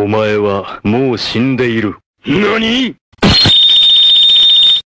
お前はもう死んでいる。 何？